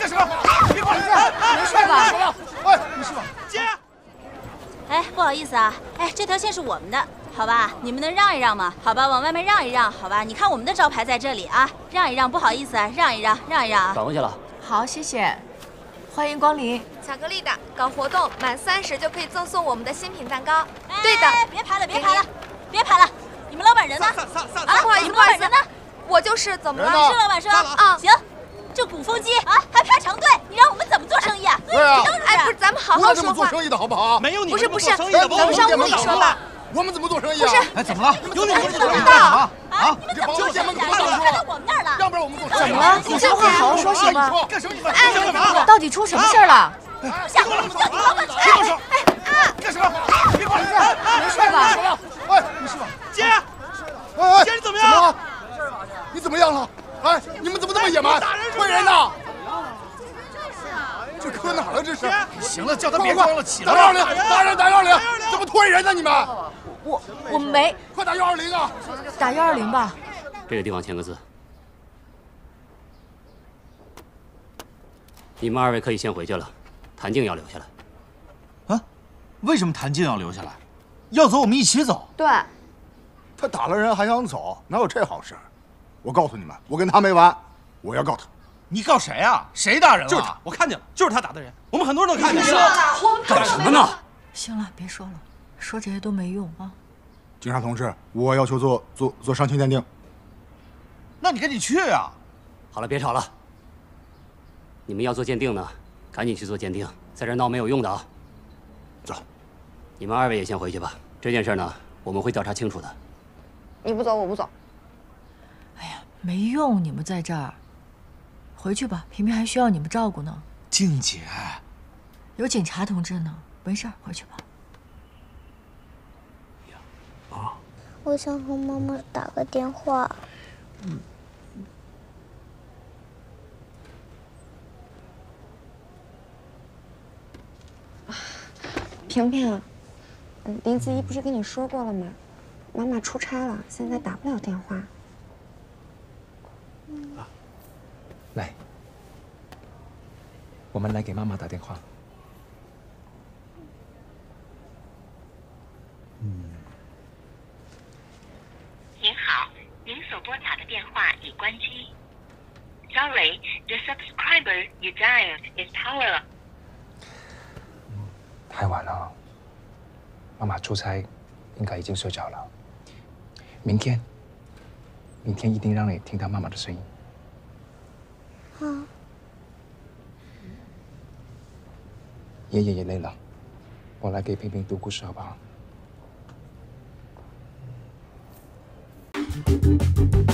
干什么？别过来！ 没事吧？ 哎，没事吧？ 姐。 哎，不好意思啊，哎，这条线是我们的，好吧？你们能让一让吗？好吧，往外面让一让，好吧？你看我们的招牌在这里啊，让一让，不好意思啊，让一让，让一让啊。 转过去了。 好，谢谢，欢迎光临。 巧克力的，搞活动满30就可以赠送我们的新品蛋糕。对的， 别拍了，别拍了，别拍了！你们老板人呢？ 啊，不好意思， 你们老板人呢？ 我就是怎么了？ 是老板说啊，行，这鼓风机啊还排长队，你让我们怎么做生意啊？ 对啊， 哎，不是，咱们好好说话。 做生意的好不好？ 没有你不是， 咱们上屋里说吧。 我们怎么做生意啊？ 不是， 哎，怎么了？有你们不知道啊？ 你们怎么做生意？排到我们那儿了， 要不然我们做生意。 怎么了？你说话好好说行吗？ 干什么？ 哎， 干嘛？ 到底出什么事了？ 下回叫你老板出来。 别动手！干什么？别过来！ 没事吧？ 哎，没事吧？ 姐， 哎， 姐你怎么样？ 了？你怎么样了？哎，你们怎么这么野蛮？会人呐！这搁哪了？这是！ 行了，叫他别装了，起来！ 打120，打120！怎么推人呢？你们！ 我没。 快打120啊！ 打120吧。 这个地方签个字。你们2位可以先回去了，谭静要留下来。 啊？为什么谭静要留下来？要走我们一起走。 对。 他打了人还想走，哪有这好事？我告诉你们，我跟他没完，我要告他。 你告谁啊？谁打人了？ 就是他， 我看见了，就是他打的人。我们很多人都看见了。干什么呢？ 行了，别说了，说这些都没用啊。 警察同志，我要求做伤情鉴定。 那你赶紧去啊！ 好了，别吵了。你们要做鉴定呢，赶紧去做鉴定，在这闹没有用的啊。 走。 你们2位也先回去吧。这件事呢，我们会调查清楚的。 你不走，我不走。 哎呀，没用，你们在这儿。回去吧，平平还需要你们照顾呢。 静姐， 有警察同志呢，没事，回去吧。 我想和妈妈打个电话。 平平，林子怡不是跟你说过了吗？妈妈出差了，现在打不了电话。 来，我们来给妈妈打电话。 您好，您所拨打的电话已关机。Sorry, the subscriber you dialed is power. 太晚了，妈妈出差，应该已经睡着了。明天一定让你听到妈妈的声音。 好。 爷爷也累了，我来给平平读故事好不好？